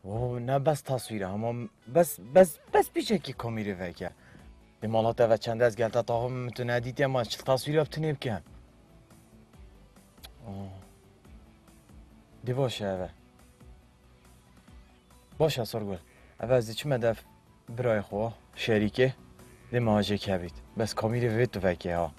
اوه نه بس تصویره اما بس پیشه که کامیره وکه مالات و چند از گلتا تا هم میتونه دیدی اما چه تصویره بتونه بکن دی باشه اوه باشه سرگل اوه از چه مدف برای خواه شریکه دی ماجه که بید بس کامیره وید تو وکه ها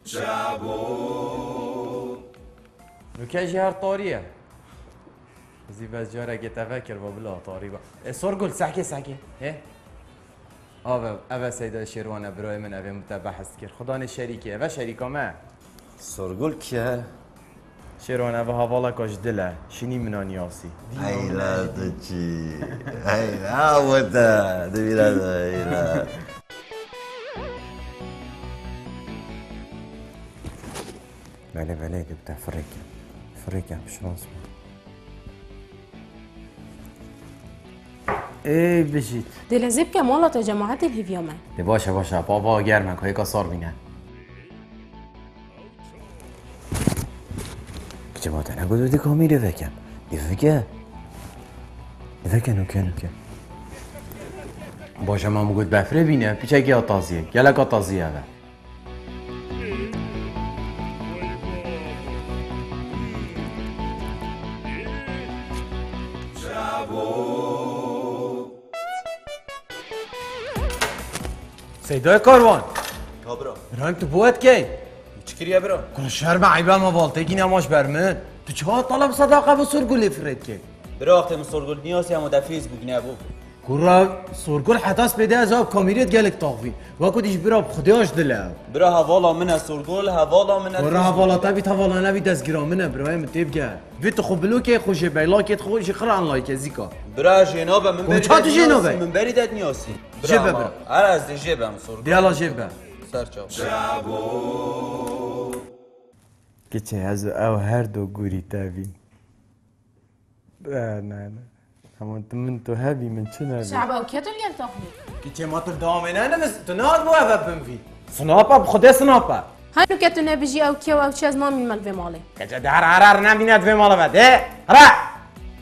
نوکه جهر طاریه زی بس جاره که تفکر با بلا طاری با سرگل سحکه هه اوه سیده شیروانه برای من اوه متبحث کرد خدا نه شریکه اوه شریکا ما سرگل کیه؟ شیروانه اوه حوالا کاش دله شینی منانیاسی ایلا تو چی؟ ایلا بوده دویره ده ایلا بله دبته فريكة بشرانس ايه بجيت دي لازم كمالة جماعات الهيفيوما دي باشا بابا گرمك هيك صار بينا جماعت انا قلت بدي كاميرا فكم فكا نوكا باشا ما موجود بفره بينا بيچه گه آتازیه گلک آتازیه اوه سيداي كاروان ها برا رانك تبوت كي چکریه برا؟ كل شهر ما عيبان ما بالتيجي نماش برمن تو چه طلب صداقه بسرگل فرد كي برا وقتی من سرگل نیاسی همو در فیسبوک نبود كورا سرگل حتاس بده ازاب کامیرت گلک تاقوی واکو دیش برا خداش دله برا حوالا من سرگل حوالا من كورا حوالا تبي حوالا نبي دزگرا منه برایم تبگه ویت خو بلوکه خوشه بیلاکت خوش خران لایک زیکا برا جنابه من بری چاتو جنابه؟ من بری داد نیاسی جبه برا. هر از دی جبه هم سرگل ديالا جيبه سرچاو كيتشي هازو او هردو غوري تابي نه هم انت من تو هابي من شنو شعبا وكيتو اللي تاخذي كيتشي ما تردومين انا بس تناد بو افبن في سنابا بخدي سنابا هاي كيتو نبيجي او كيو او تشاز ما من مال مالي كيتشي دار عرار نبينات في مالا بعد ايه را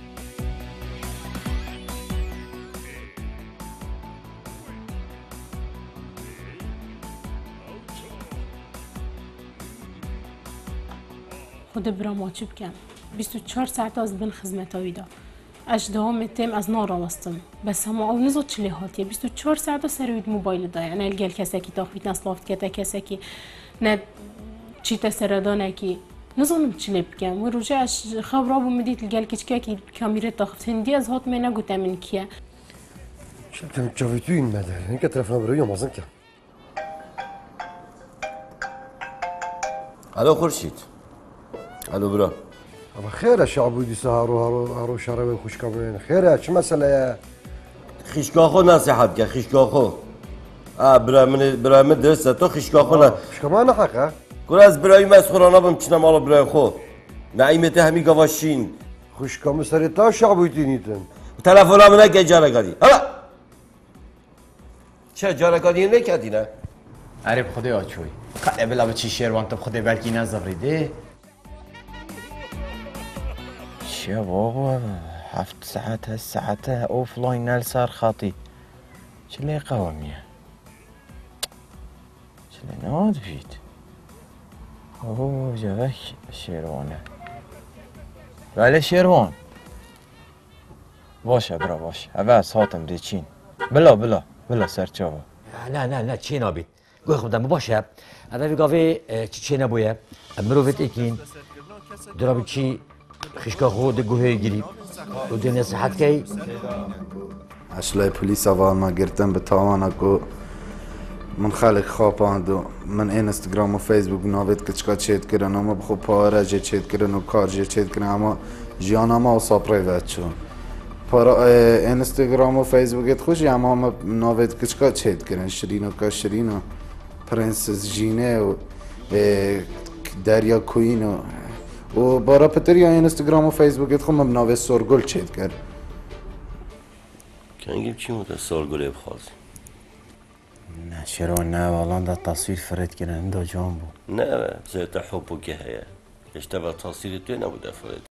خود برا ما چی بکن 24 ساعت از بن خدمت ویدا اش دوام تیم از نارا وستم بس هم او نزود چلی هاتیه 24 ساعت سروید موبایل دا یعنی الگل کسی کی تاخویت نسلافت کتا کسی کی نه چی تسردانه کی نزونم چلی بکن و روزه اش خبر ابو مدیت الگل کچکه کی کامیرا تاخت هندی از هات من نگوتم من کیه شفت جاویدو این مدر اینکه طرف نبره یا مازن که الو خورشید الو برا اما خیره شعبودی سه هارو شرم خوش کامرین خیره چه مسئله خیشگاه خو نصیحت که خیشگاه خو برای من درسته تو خیشگاه خو نه شما نه حقه گره از برای مسخورانه بم چنه مالا برای خو نعیمت همی گواشین خوش کامر سری تا شعبودی نیدن تلفن همه نگه جارگادی حالا چه جارگادی نکردی نه؟ عرب خدای آچوی خیلی بلا بچی شیروان تو خدای بلکی نزبریده چه بابا 7 ساعات هالساعات اوف لاين نال صار خاطي شلي قواميه شلي ناد بيت اوه جاك شيروانه بله شيروان باشه برا باشه اول ساعتم دیچین بلا سرچاوا نه چی نبید گوی خودم باشه اول گاوی چی نبویه مروفت اکین درابی چی خشکا خود گوهی گیری و دی نصیحت کی اشلای پلیس اول ما گرتم به تاوانا کو من خالق خواباند و من اینستاگرام و فیسبوک ناوید کچکا چیت کردن اما بخو پاره جه چیت کردن و کار جه چیت کردن اما جیان اما و ساپره وید چون اینستاگرام و فیسبوکت خوشی اما ناوید کچکا چیت کردن شرین و پرنسس جینه و دریا کوین و بارا پتر یا اینستاگرام و فیسبوکت خو مبناوه سرگل چیت کرد کنگیم چی موده سرگل بخواز؟ نه شیروان نه والله ده تصویر فرد کنن دا جان بو نه زیت حبو که هیا اشتبه تصویر توی نبوده فرد